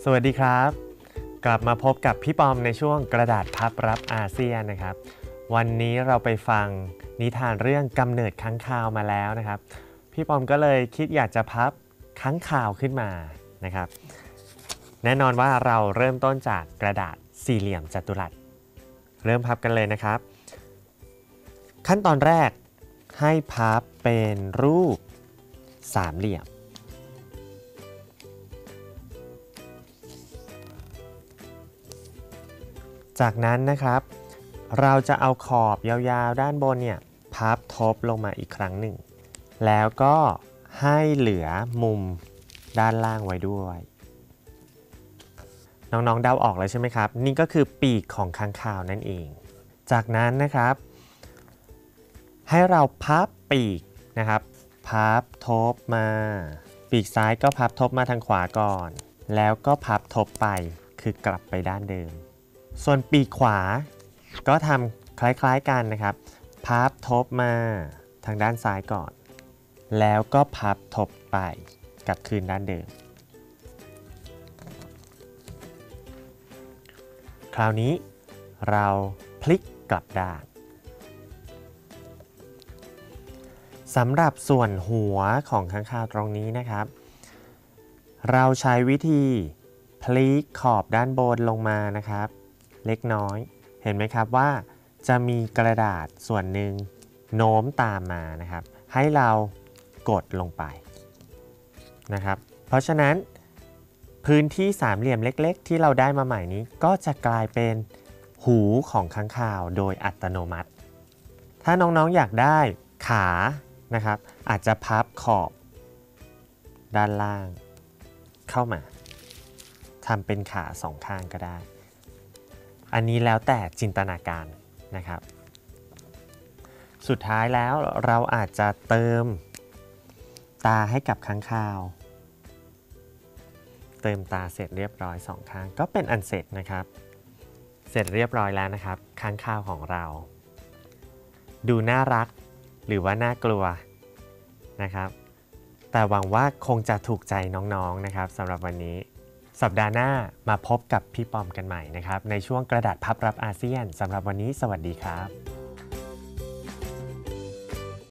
สวัสดีครับกลับมาพบกับพี่ปอมในช่วงกระดาษพับรับอาเซียนนะครับวันนี้เราไปฟังนิทานเรื่องกำเนิดค้างคาวมาแล้วนะครับพี่ปอมก็เลยคิดอยากจะพับค้างคาวขึ้นมานะครับแน่นอนว่าเราเริ่มต้นจากกระดาษสี่เหลี่ยมจัตุรัสเริ่มพับกันเลยนะครับขั้นตอนแรกให้พับเป็นรูปสามเหลี่ยมจากนั้นนะครับเราจะเอาขอบยาวๆด้านบนเนี่ยพับทบลงมาอีกครั้งหนึ่งแล้วก็ให้เหลือมุมด้านล่างไว้ด้วยน้องๆเดาออกแล้วใช่ไหมครับนี่ก็คือปีกของค้างคาวนั่นเองจากนั้นนะครับให้เราพับปีกนะครับพับทบมาปีกซ้ายก็พับทบมาทางขวาก่อนแล้วก็พับทบไปคือกลับไปด้านเดิมส่วนปีกขวาก็ทำคล้ายๆกันนะครับพับทบมาทางด้านซ้ายก่อนแล้วก็พับทบไปกลับคืนด้านเดิมคราวนี้เราพลิกกลับด้านสำหรับส่วนหัวของค้างคาวตรงนี้นะครับเราใช้วิธีพลิกขอบด้านบนลงมานะครับเล็กน้อยเห็นไหมครับว่าจะมีกระดาษส่วนหนึ่งโน้มตามมานะครับให้เรากดลงไปนะครับเพราะฉะนั้นพื้นที่สามเหลี่ยมเล็กๆที่เราได้มาใหม่นี้ก็จะกลายเป็นหูของค้างคาวโดยอัตโนมัติถ้าน้องๆอยากได้ขานะครับอาจจะพับขอบด้านล่างเข้ามาทำเป็นขาสองข้างก็ได้อันนี้แล้วแต่จินตนาการนะครับสุดท้ายแล้วเราอาจจะเติมตาให้กับค้างคาวเติมตาเสร็จเรียบร้อยสองข้างก็เป็นอันเสร็จนะครับเสร็จเรียบร้อยแล้วนะครับค้างคาวของเราดูน่ารักหรือว่าน่ากลัวนะครับแต่หวังว่าคงจะถูกใจน้องๆนะครับสำหรับวันนี้สัปดาห์หน้ามาพบกับพี่ปอมกันใหม่นะครับในช่วงกระดาษพับรับอาเซียนสำหรับวันนี้สวัสดีครับ